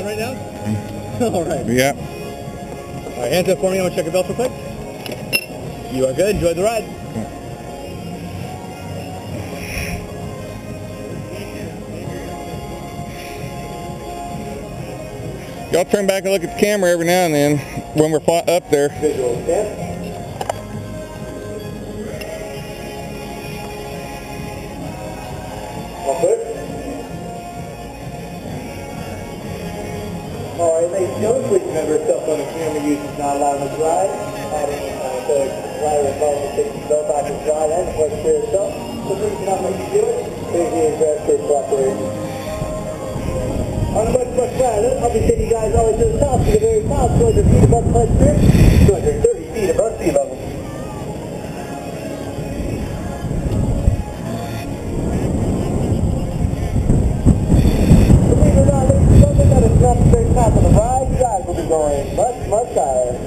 right now? All right. Yeah. All right, hands up for me. I'm going to check your belts real quick. You are good. Enjoy the ride. Y'all turn back and look at the camera every now and then when we're up there. Visual step. All good. All right, ladies and gentlemen, please remember cell phone and camera use is not allowed on the ride. Adding ladder involved in taking the belt off the ride and for the clear itself. So please do not make you do it. Please be addressed for cooperation. On a much ladder, I'll be taking you guys all the way to the top, to the very top, 200 feet above the flight strip, 230 feet above sea level. Believe it or not, ladies and gentlemen, that is not the very top of the ride. You guys will be going much higher.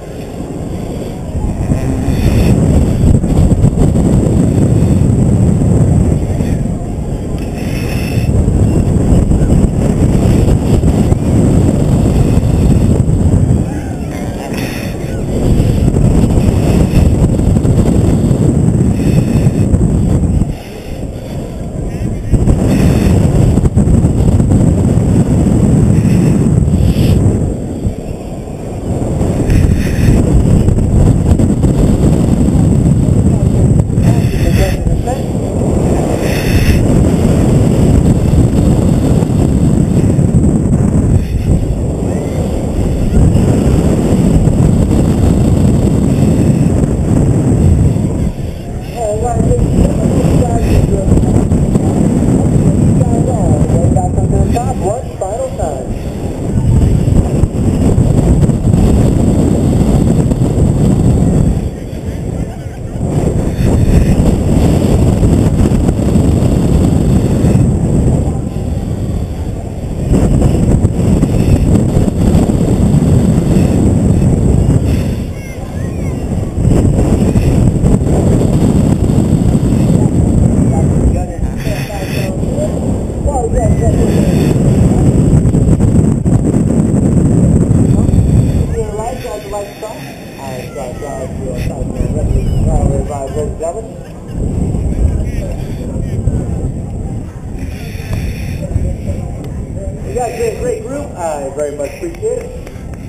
You guys did a great group. I very much appreciate it.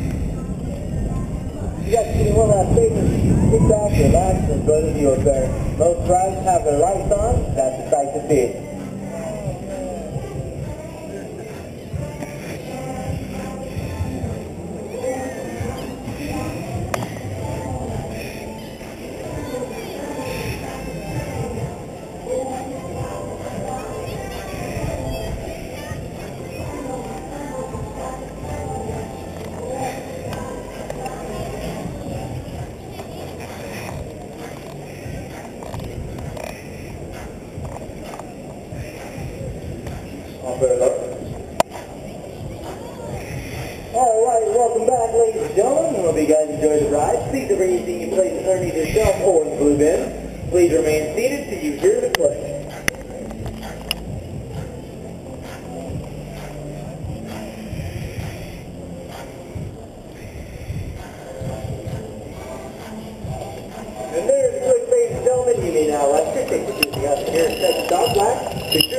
You guys give me one last favor. Sit back, relax, and enjoy the view up there. Most rides have their lights on. That's the sight to see. Alright, welcome back, ladies and gentlemen. I hope you guys enjoyed the ride. Please don't bring anything you place underneath yourself or in the blue bin. Please remain seated till you hear the click. And there's the click, ladies and gentlemen. You may now exit. Take the juicy out of here. Set the stop black.